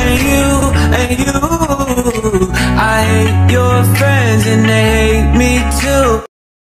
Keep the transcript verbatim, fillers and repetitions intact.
and you, and you. I hate your friends and they hate me too.